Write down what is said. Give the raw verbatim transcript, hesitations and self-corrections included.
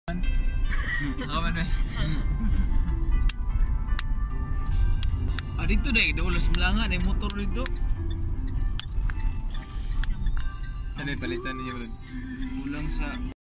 Kaman eh. Ah, dito deh, dah ulas melangan eh motor dito. Ano palitan niya ulang sa